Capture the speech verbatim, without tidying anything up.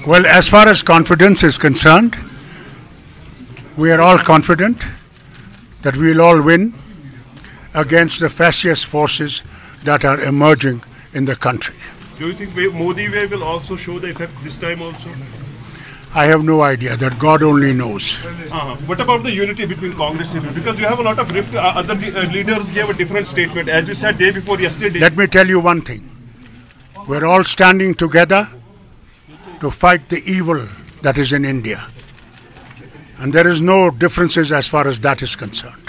Well, as far as confidence is concerned, we are all confident that we will all win against the fascist forces that are emerging in the country. Do you think Modi way will also show the effect this time also? I have no idea. That God only knows. Uh-huh. What about the unity between Congress and because you have a lot of rift, uh, other uh, leaders gave a different statement. As you said day before yesterday. Let me tell you one thing. We're all standing together to fight the evil that is in India. And there is no differences as far as that is concerned.